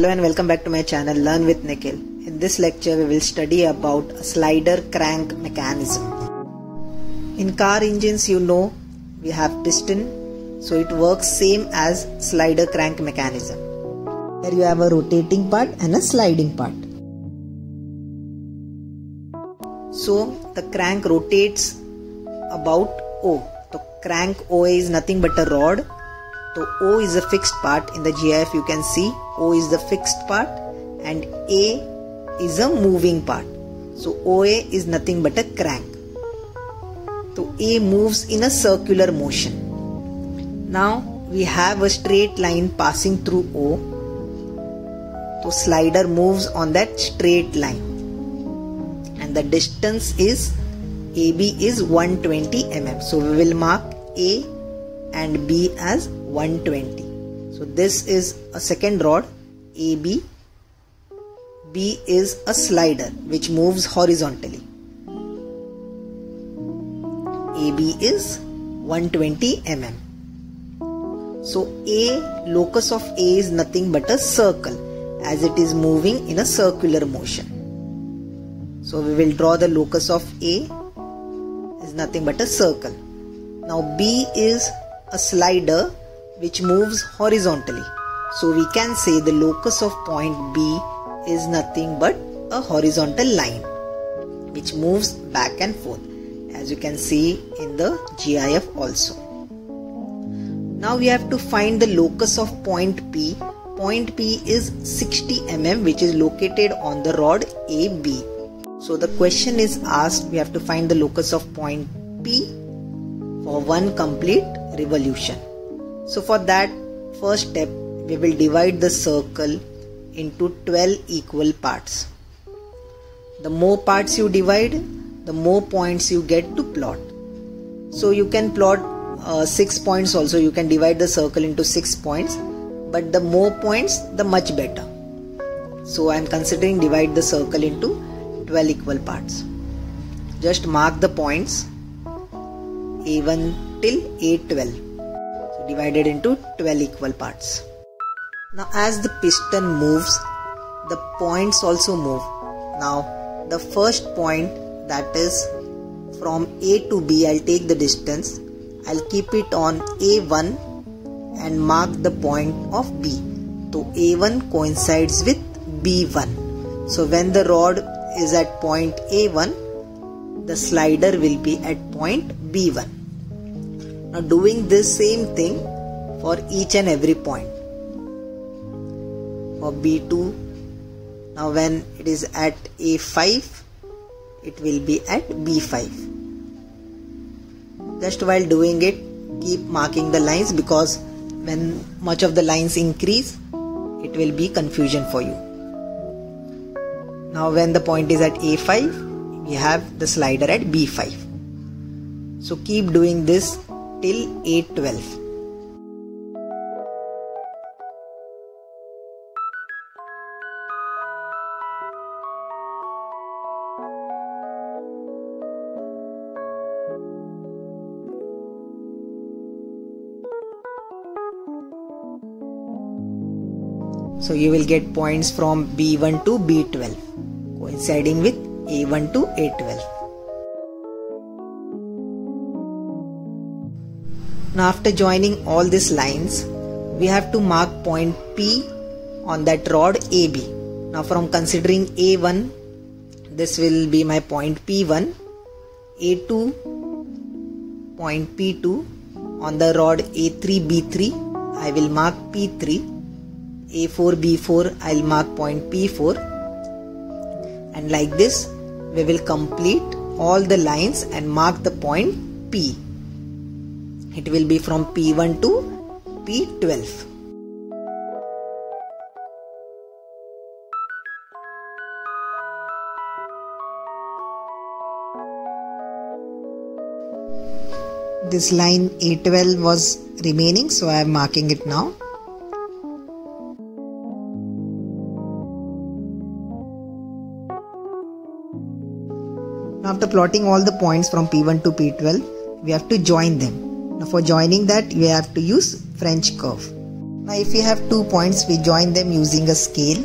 Hello and welcome back to my channel Learn with Nikhil. In this lecture we will study about a slider crank mechanism. In car engines we have piston, so it works same as slider crank mechanism. Here you have a rotating part and a sliding part. So the crank rotates about O. The crank OA is nothing but a rod. So O is a fixed part. In the GIF you can see O is the fixed part and A is a moving part. So OA is nothing but a crank. So A moves in a circular motion. Now we have a straight line passing through O. So slider moves on that straight line. And the distance is AB is 120 mm. So we will mark A and B as 120. So this is a second rod AB. B is a slider which moves horizontally. AB is 120 mm. So locus of A is nothing but a circle as it is moving in a circular motion. So we will draw the locus of A is nothing but a circle. Now B is a slider which moves horizontally. So we can say the locus of point B is nothing but a horizontal line which moves back and forth, as you can see in the GIF also. Now we have to find the locus of point P. Point P is 60 mm which is located on the rod AB. So the question is asked, we have to find the locus of point P for one complete revolution. So for that first step we will divide the circle into 12 equal parts. The more parts you divide, the more points you get to plot. So you can plot 6 points also. You can divide the circle into 6 points, but the more points the much better. So I am considering divide the circle into 12 equal parts. Just mark the points A1 till A12. So divided into 12 equal parts. Now as the piston moves, the points also move. Now the first point, that is from A to B, I'll take the distance. I'll keep it on A1 and mark the point of B. So A1 coincides with B1. So when the rod is at point A1, the slider will be at point B1. Now doing this same thing for each and every point. For B2, now when it is at A5, it will be at B5. Just while doing it, keep marking the lines, because when much of the lines increase, it will be confusion for you. Now when the point is at A5, we have the slider at B5. So keep doing this till A12. So you will get points from B1 to B12 coinciding with A1 to A12. Now after joining all these lines, we have to mark point P on that rod AB. Now from considering A1, this will be my point P1, A2 point P2, on the rod A3 B3 I will mark P3, A4 B4 I'll mark point P4, and like this we will complete all the lines and mark the point P. It will be from P1 to P12. This line A12 was remaining, so I am marking it now. Now after plotting all the points from P1 to P12, we have to join them. Now for joining that, we have to use French curve. Now if we have 2 points, we join them using a scale.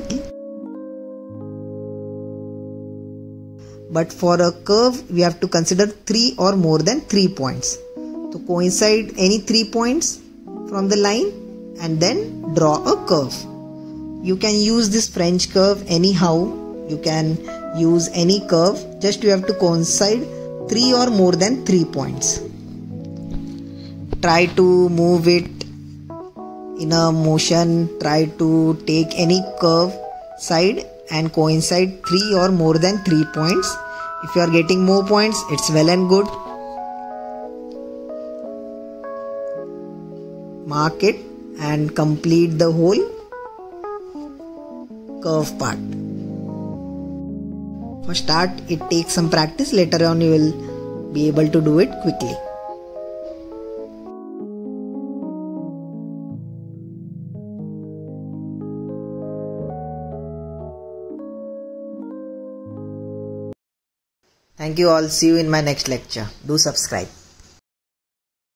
But for a curve, we have to consider 3 or more than 3 points. To coincide any 3 points from the line and then draw a curve. You can use this French curve anyhow. You can use any curve. Just you have to coincide 3 or more than 3 points. Try to move it in a motion. Try to take any curve side and coincide 3 or more than 3 points. If you are getting more points, it's well and good. Mark it and complete the whole curve part. For start, it takes some practice. Later on, you will be able to do it quickly. Thank you all. See you in my next lecture. Do subscribe.